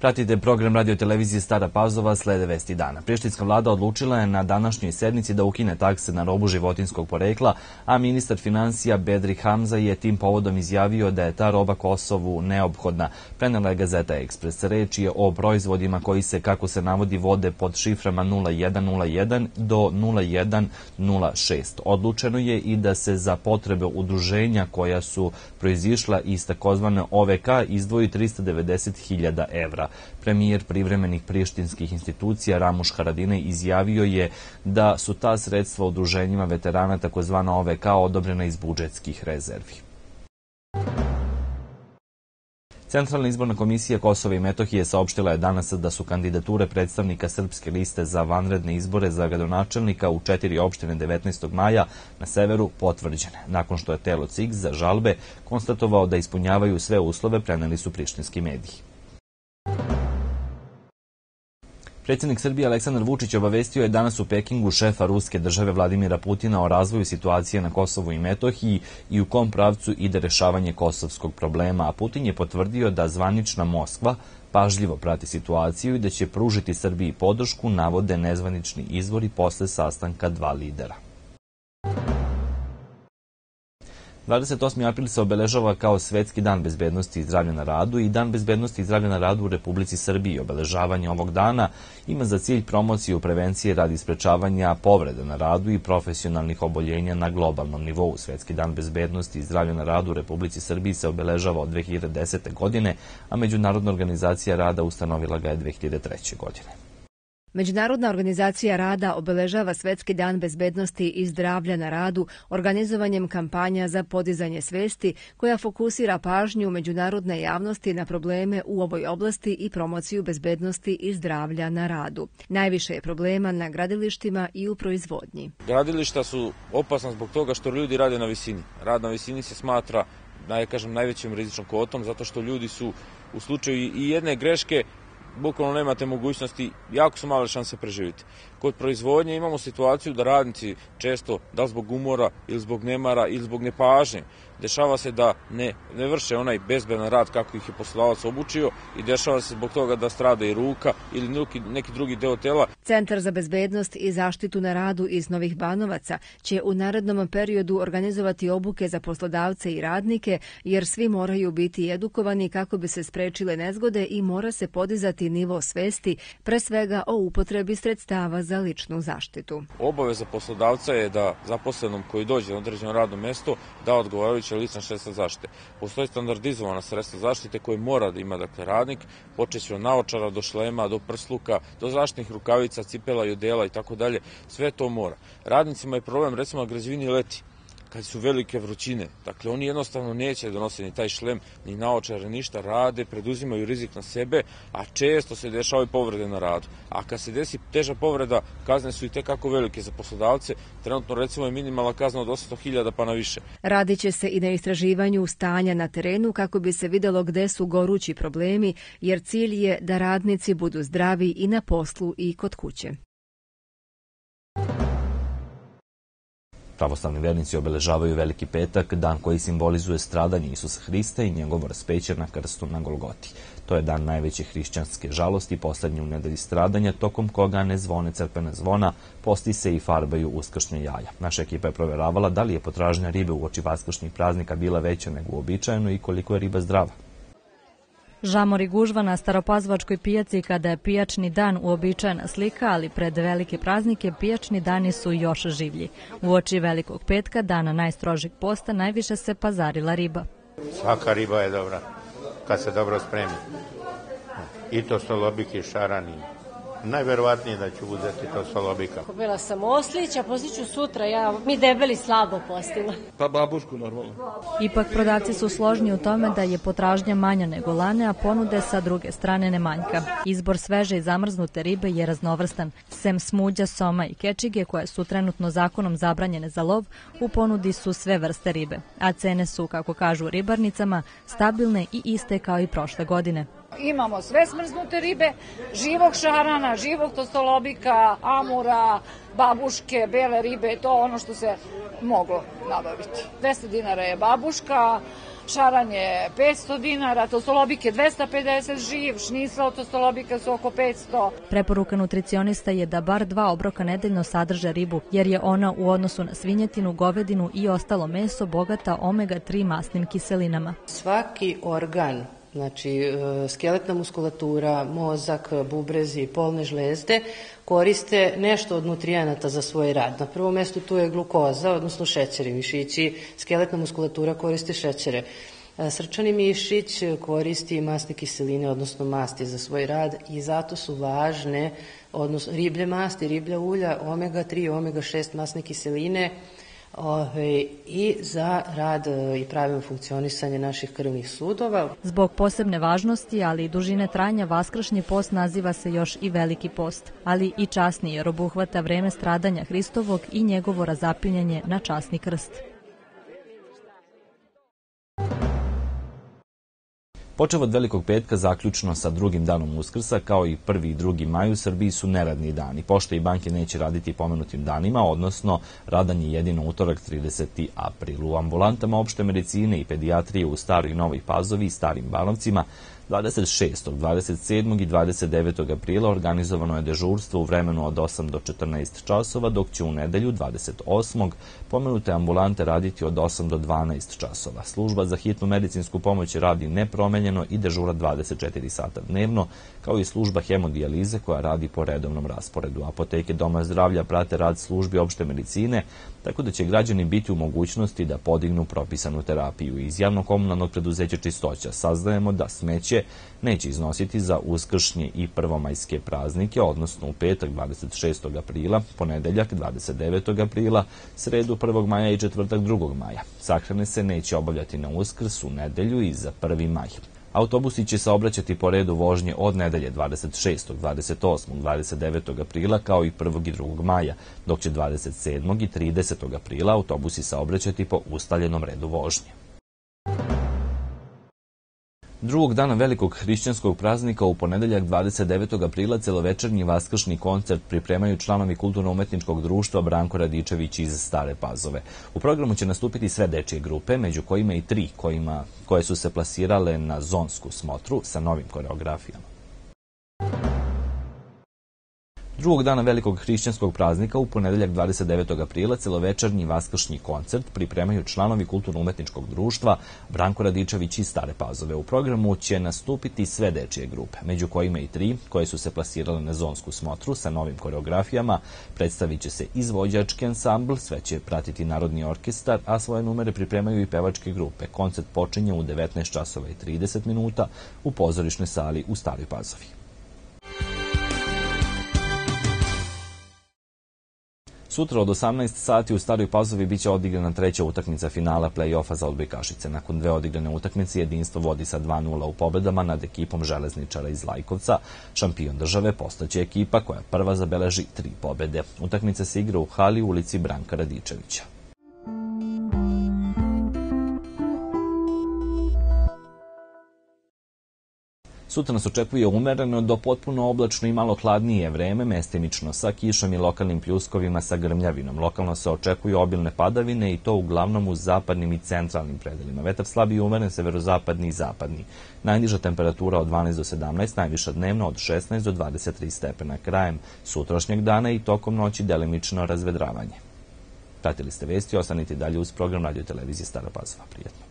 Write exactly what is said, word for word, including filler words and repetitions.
Pratite program radio-televizije Stara Pazova, slede vesti dana. Prištinska vlada odlučila je na današnjoj sednici da ukine takse na robu životinjskog porekla, a ministar finansija Bedri Hamza je tim povodom izjavio da je ta roba Kosovu neophodna. Prenela je Gazeta Ekspres. Reč je o proizvodima koji se, kako se navodi, vode pod šiframa nula jedan nula jedan do nula jedan nula šest. Odlučeno je i da se za potrebe udruženja koja su proizišla iz takozvane O V K izdvoji trista devedeset hiljada evra. Premijer privremenih prištinskih institucija Ramuš Haradinaj izjavio je da su ta sredstva udruženjima veterana takozvana O V K odobrena iz budžetskih rezervi. Centralna izborna komisija Kosova i Metohije saopštila je danas da su kandidature predstavnika Srpske liste za vanredne izbore za gradonačelnika u četiri opštine devetnaestog maja na severu potvrđene. Nakon što je telo C I K za žalbe konstatovao da ispunjavaju sve uslove, preneli su prištinski mediji. Predsjednik Srbije Aleksandar Vučić obavestio je danas u Pekingu šefa ruske države Vladimira Putina o razvoju situacije na Kosovu i Metohiji i u kom pravcu ide rešavanje kosovskog problema, a Putin je potvrdio da zvanična Moskva pažljivo prati situaciju i da će pružiti Srbiji podršku, navode nezvanični izvori posle sastanka dva lidera. dvadeset osmi april se obeležava kao Svetski dan bezbednosti i zdravlja na radu i Dan bezbednosti i zdravlja na radu u Republici Srbiji. Obeležavanje ovog dana ima za cilj promociju prevencije radi sprečavanja povreda na radu i profesionalnih oboljenja na globalnom nivou. Svetski dan bezbednosti i zdravlja na radu u Republici Srbiji se obeležava od dve hiljade desete. godine, a Međunarodna organizacija rada ustanovila ga je dve hiljade treće. godine. Međunarodna organizacija rada obeležava Svetski dan bezbednosti i zdravlja na radu organizovanjem kampanja za podizanje svesti koja fokusira pažnju međunarodne javnosti na probleme u ovoj oblasti i promociju bezbednosti i zdravlja na radu. Najviše je problema na gradilištima i u proizvodnji. Gradilišta su opasna zbog toga što ljudi rade na visini. Rad na visini se smatra, da kažem, najvećim rizičnom kvotom zato što ljudi su u slučaju i jedne greške bukvalno nemate mogućnosti, jako su male šanse preživjeti. Kod proizvodnje imamo situaciju da radnici često, da zbog umora ili zbog nemara ili zbog nepažnje, dešava se da ne, ne vrše onaj bezbedan rad kako ih je poslodavac obučio i dešava se zbog toga da strada i ruka ili neki, neki drugi deo tela. Centar za bezbednost i zaštitu na radu iz Novih Banovaca će u narednom periodu organizovati obuke za poslodavce i radnike, jer svi moraju biti edukovani kako bi se sprečile nezgode i mora se podizati nivo svesti, pre svega o upotrebi sredstava za ličnu zaštitu. Obaveza poslodavca je da zaposlenom koji dođe na određeno radno mesto da odgovarajuće lična sredstva zaštite. Postoje standardizovana sredstva zaštite koje mora da ima dakle radnik, počeći od naočara do šlema, do prsluka, do zaštitnih rukavica, cipela i odela i tako dalje. Sve to mora. Radnicima je problem recimo na građevini leti, kad su velike vrućine. Dakle, oni jednostavno neće donositi ni taj šlem, ni naočare, ništa, rade, preduzimaju rizik na sebe, a često se dešavaju povrede na radu. A kad se desi teža povreda, kazne su i tekako velike za poslodavce. Trenutno, recimo, je minimalna kazna od osamsto hiljada pa na više. Radit će se i na istraživanju stanja na terenu kako bi se videlo gde su gorući problemi, jer cilj je da radnici budu zdravi i na poslu i kod kuće. Pravoslavni vernici obeležavaju Veliki petak, dan koji simbolizuje stradanje Isusa Hrista i njegovo raspeće na krstu na Golgoti. To je dan najveće hrišćanske žalosti, poslednji u nedelji stradanja, tokom koga ne zvone crkvena zvona, posti se i farbaju uskršnje jaja. Naša ekipa je proveravala da li je potražnja ribe uoči vaskršnjih praznika bila veća nego uobičajeno i koliko je riba zdrava. Žamor i gužva na Staropazovačkoj pijaci kada je pijačni dan uobičajena slika, ali pred velike praznike pijačni dani su još življi. Uoči Velikog petka, dana najstrožeg posta, najviše se pazarila riba. Svaka riba je dobra, kad se dobro spremi. I to stolobiki, šarani. Najverovatnije da ću uzeti to stolobika. Kupila sam oslić, a poslije ću sutra, ja, mi debeli slabo postimo. Pa babušku normalno. Ipak prodavci su složni u tome da je potražnja manja nego lane, a ponude sa druge strane ne manjka. Izbor sveže i zamrznute ribe je raznovrstan. Sem smuđa, soma i kečige, koje su trenutno zakonom zabranjene za lov, u ponudi su sve vrste ribe. A cene su, kako kažu u ribarnicama, stabilne i iste kao i prošle godine. Imamo sve smrznute ribe, živog šarana, živog tostolobika, amura, babuške, bele ribe, to ono što se moglo nabaviti. dvesta dinara je babuška, šaranje petsto dinara, tostolobike dvesta pedeset, živ, šnicla od tostolobika su oko petsto. Preporuka nutricionista je da bar dva obroka nedeljno sadrže ribu, jer je ona u odnosu na svinjetinu, govedinu i ostalo meso bogata omega tri masnim kiselinama. Svaki organ, znači skeletna muskulatura, mozak, bubrezi, polne žlezde, koriste nešto od nutrijenata za svoj rad. Na prvom mjestu tu je glukoza, odnosno šećeri. Mišići, skeletna muskulatura koriste šećere. Srčani mišić koristi masne kiseline, odnosno masti za svoj rad i zato su važne, odnosno riblje masti, riblja ulja, omega tri, omega šest masne kiseline, Ove, i za rad i pravilno funkcionisanje naših krvnih sudova. Zbog posebne važnosti, ali i dužine trajanja, vaskršnji post naziva se još i Veliki post, ali i časni, jer obuhvata vreme stradanja Hristovog i njegovo razapinjanje na časni krst. Počev od Velikog petka zaključno sa drugim danom Uskrsa, kao i prvi i drugi maj u Srbiji su neradni dani. Pošte i banke neće raditi pomenutim danima, odnosno radan je jedino utorak trideseti april. U ambulantama opšte medicine i pedijatrije u Staroj i Novoj Pazovi i Starim Banovcima dvadeset šestog, dvadeset sedmog i dvadeset devetog aprila organizovano je dežurstvo u vremenu od osam do četrnaest časova, dok će u nedelju dvadeset osmog pomenute ambulante raditi od osam do dvanaest časova. Služba za hitnu medicinsku pomoć radi nepromenjeno i dežura dvadeset četiri sata dnevno, kao i služba hemodijalize koja radi po redovnom rasporedu. Apoteke Doma zdravlja prate rad službi opšte medicine, tako da će građani biti u mogućnosti da podignu propisanu terapiju. Iz javno-komunalnog preduzeća Čistoća saznajemo da smeće neće iznositi za uskršnje i prvomajske praznike, odnosno u petak dvadeset šestog aprila, ponedeljak dvadeset devetog aprila, sredu prvog maja i četvrtak drugog maja. Sahrane se neće obavljati na Uskrs, u nedelju i za prvi maj. Autobusi će saobraćati po redu vožnje od nedelje dvadeset šestog, dvadeset osmog, dvadeset devetog aprila kao i prvog i drugog maja, dok će dvadeset sedmog i tridesetog aprila autobusi saobraćati po ustaljenom redu vožnje. Drugog dana velikog hrišćanskog praznika u ponedeljak dvadeset devetog aprila celovečernji vaskršnji koncert pripremaju članovi kulturno-umetničkog društva Branko Radičević iz Stare Pazove. U programu će nastupiti sve dečije grupe, među kojima i tri kojima, koje su se plasirale na zonsku smotru sa novim koreografijama. Drugog dana velikog hrišćanskog praznika u ponedeljak dvadeset devetog aprila celovečernji vaskršnji koncert pripremaju članovi kulturno-umetničkog društva Branko Radičević iz Stare Pazove. U programu će nastupiti sve dečije grupe, među kojima i tri koje su se plasirale na zonsku smotru sa novim koreografijama. Predstavit će se izvođački ansambl, sve će pratiti Narodni orkestar, a svoje numere pripremaju i pevačke grupe. Koncert počinje u devetnaest časova i trideset minuta u pozorišnoj sali u Staroj Pazovi. Sutra od osamnaest sati u Staroj Pazovi biće odigrana treća utakmica finala play-offa za odbojkašice. Nakon dve odigrane utakmice jedinstvo vodi sa dva nula u pobedama nad ekipom železničara iz Lajkovca. Šampion države postaće ekipa koja prva zabeleži tri pobede. Utakmica se igra u hali u ulici Branka Radičevića. Sutra nas očekuje umereno do potpuno oblačno i malo hladnije vreme, mestimično sa kišom i lokalnim pljuskovima sa grmljavinom. Lokalno se očekuju obilne padavine i to uglavnom u zapadnim i centralnim predelima. Vetar slab i umeren, severozapadni i zapadni. Najniža temperatura od dvanaest do sedamnaest, najviša dnevno od šesnaest do dvadeset tri stepena. Krajem sutrašnjeg dana i tokom noći delimično razvedravanje. Pratili ste vesti, ostanite dalje uz program Radio Televizije Stara Pazova. Prijetno.